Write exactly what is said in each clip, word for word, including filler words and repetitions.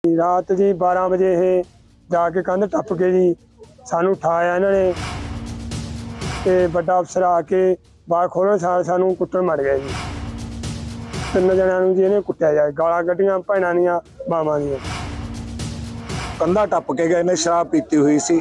रात जी बारह बजे ये जाके कंध टप के जी सानू उठाया इन्होंने ते बड़ा अफसर आके बाहर खोलन सार सानू कुट्टन मर गया जी। तीन जणियां नूं जी इन्हें कुट्टिया जाए, गालां कड्डियां भैणां दियां मावां दियां। कंधा टप के गए ने, शराब पीती हुई सी।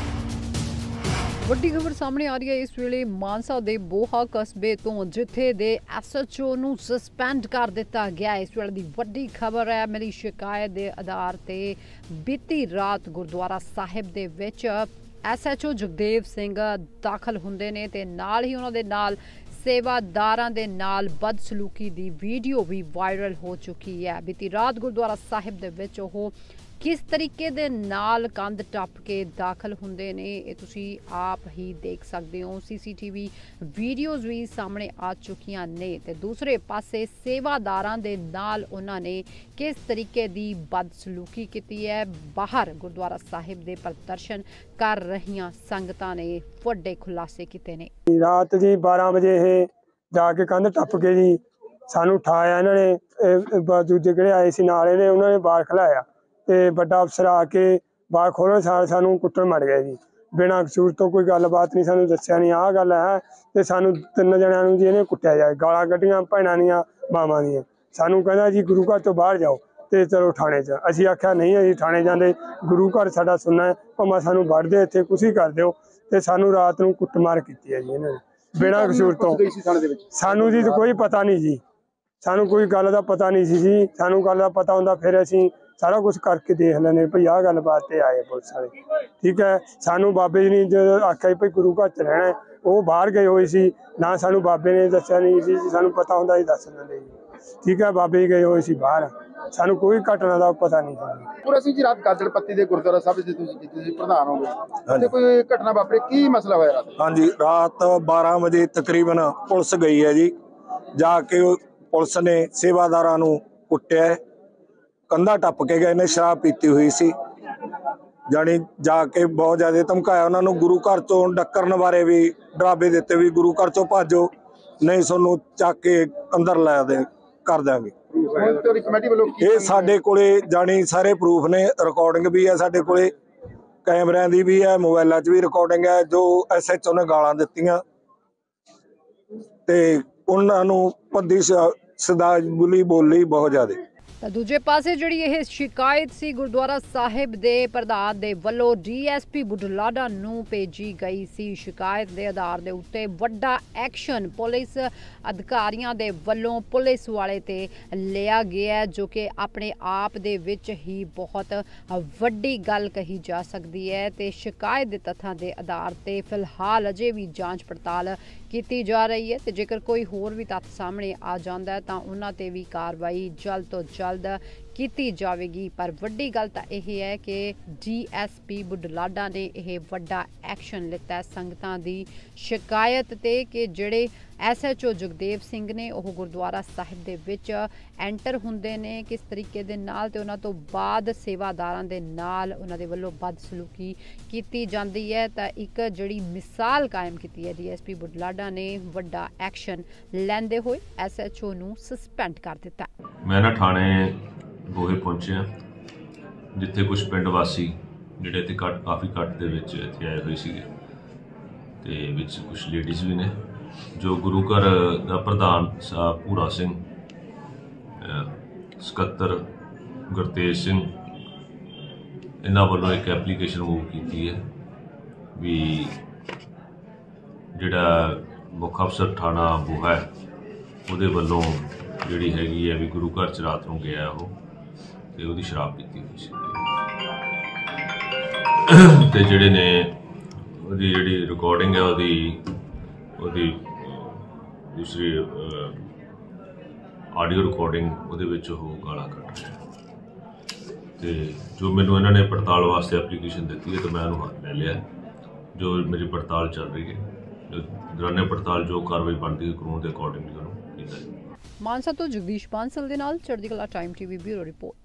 ਵੱਡੀ ਖਬਰ ਸਾਹਮਣੇ ਆ ਰਹੀ ਹੈ ਇਸ ਵੇਲੇ ਮਾਨਸਾ ਦੇ ਬੋਹਾ ਕਸਬੇ ਤੋਂ, ਜਿੱਥੇ ਦੇ ਐਸ ਐਚ ਓ ਨੂੰ ਸਸਪੈਂਡ ਕਰ ਦਿੱਤਾ ਗਿਆ। ਇਸ ਵੇਲੇ ਦੀ ਵੱਡੀ ਖਬਰ ਹੈ, ਮਿਲੀ ਸ਼ਿਕਾਇਤ ਦੇ ਆਧਾਰ ਤੇ ਬੀਤੀ ਰਾਤ ਗੁਰਦੁਆਰਾ ਸਾਹਿਬ ਦੇ ਵਿੱਚ S H O Jagdev Singh ਦਾਖਲ ਹੁੰਦੇ ਨੇ ਤੇ ਨਾਲ ਹੀ ਉਹਨਾਂ ਦੇ ਨਾਲ ਸੇਵਾਦਾਰਾਂ ਦੇ ਨਾਲ ਬਦਸਲੂਕੀ ਦੀ ਵੀਡੀਓ ਵੀ ਵਾਇਰਲ ਹੋ ਚੁੱਕੀ ਹੈ। ਬੀਤੀ ਰਾਤ ਗੁਰਦੁਆਰਾ ਸਾਹਿਬ ਦੇ ਵਿੱਚ ਉਹ किस तरीके दे नाल कंध टप के दाखल हुंदे ने ये तुसी आप ही देख सकते हो। C C T V videos भी सामने आ चुकियां ने ते दूसरे पासे सेवादारां दे नाल उन्हां ने किस तरीके दी बदसलूकी कीती है। बाहर गुरुद्वारा साहिब दे प्रदर्शन कर रहियां संगतां ने वड्डे खुलासे कीते ने। रात जी बारह बजे ये जाके कंध टप के जी सानू उठाया इन्होंने, दूजे जिहड़े आए सी नाल इहने उन्होंने बाहर खलाया ते बड़ा अफसर आके बाहर खोलन सार सानू कुट्टन मर गया जी। बिना कसूर तो कोई गलबात नहीं सानू दस्सिया नहीं आह गल है ते सानू तीन जणियां नूं जी इहने कुट्टिया जाए, गालां कड्डियां भैणां दियां मावां दियां। सानू कहंदा जी गुरु घर तो बाहर जाओ ते चलो थाणे च। असीं आख्या नहीं असीं थाणे जांदे, गुरु घर साडा सुनना है, भावें सानू वढ़ दे इत्थे कुछ ही कर दिओ। ते सानू रात नूं कुੱਟਮਾਰ ਕੀਤੀ है जी इन्हां ने बिना कसूर तो। सानू जी कोई पता नहीं जी, सानू कोई गल दा पता नहीं सी जी। सानू गल दा पता हुंदा फिर असीं सारा कुछ करके देख लेने भई आह गलबात ते आए पुलिस वाले, ठीक है। सानू बाबे जी ने जो आख्या भई गुरु घर च रहना है, वो बाहर गए हुए सी ना, सानू बाबे ने दस्सिया नहीं सी। सानू पता हुंदा ही दस दिंदे जी, ठीक है। बाबे जी गए हुए सी बाहर, सानू कोई घटना दा पता नहीं सी। पूरा सी जी रात गाजर पत्ती दे गुरुद्वारा साहब जी तुसीं तुसीं प्रधान होगे ते कोई घटना वापरी, की मसला होया रात? हाँ जी, रात बारह बजे तकरीबन पुलिस गई है जी। जाके पुलिस ने सेवादारां नूं कुट्टिया, कंधा टप के गए ने, शराब पीती हुई सी। जानी जाके बहुत ज्यादा धमकाया उन्होंने, गुरु घर चों डक्करन बारे भी डरावे दिते भी गुरु घर चों भजो नहीं सोनू चक के अंदर लै दे कर देंगे। ये साडे कोले जानी सारे प्रूफ ने, रिकॉर्डिंग भी है साडे कोले, कैमरिਆਂ ਦੀ भी है, मोबाइलों च भी रिकॉर्डिंग है। जो एस एच ओ ने गालां दित्तियां ते उन्हां नूं भद्दी सदाबुली बोली बहुत ज्यादा। दूजे पासे जिहड़ी यह शिकायत सी गुरुद्वारा साहिब दे प्रधान दे वल्लों डी एस पी बुढलाडा नूं भेजी गई सी। शिकायत दे आधार दे उत्ते वड्डा एक्शन पुलिस अधिकारियों दे वल्लों पुलिस वाले ते लिया गया है, जो कि अपने आप दे विच ही बहुत वड्डी गल कही जा सकती है। ते शिकायत दे तत्थां दे आधार ते फिलहाल अजे भी जांच पड़ताल की जा रही है ते जेकर कोई होर भी तत्थ सामने आ जाता है तो उन्हां ते भी कार्रवाई जल्द तो जल्द की जाएगी। पर वड्डी गल तो यह है कि डी एस पी बुढलाडा ने यह वड्डा एक्शन लिता है संगतां दी शिकायत ते कि जिहड़े S H O Jagdev Singh ने वह गुरुद्वारा साहिब दे विच एंटर हुंदे ने किस तरीके दे नाल ते उन्हां तो बाद सेवादारां दे नाल उन्हां दे वल्लों बदसलूकी कीती जांदी है। तां एक जिहड़ी मिसाल कायम कीती है डी एस पी बुढलाडा ने वड्डा एक्शन लैंदे होए एस एच ओ नूं सस्पेंड कर दिता। मैं ना थाणे बोहे पहुंचे जिथे कुछ पिंड वासी जिहड़े इत्थे घट काफ़ी घट दे विच इत्थे आए हुए सीगे ते विच कुछ लेडीज़ भी ने। जो गुरु घर का प्रधान साहब भूरा सिंह, सकत्तर गुरतेज सिंह, इन्हां वालों एक एप्लीकेशन मूव की है भी जिहड़ा मुख अफसर थाना बोहा है उहदे वालों जिहड़ी हैगी है भी गुरु घर च रात नूं गया वो ते उहदी शराब पीती हुई सी ते जिहड़े ने उहदी जिहड़ी रिकॉर्डिंग है उहदी उहदी दूसरी आडियो रिकॉर्डिंग उहदे विच ओह गालां कढ रहा ते जो मैनूं इन्हां ने पड़ताल वास्ते एप्लीकेशन दित्ती है तो मैं उहनूं हाथ लै लिया। जो मेरी पड़ताल चल रही है, जो दौरान पड़ताल जो कार्रवाई बनती है कानून के अकॉर्डिंगली उहनूं कीता जाए। मानसा तो जगदीश बांसल दे नाल चढ़दी कला टाइम टीवी ब्यूरो रिपोर्ट।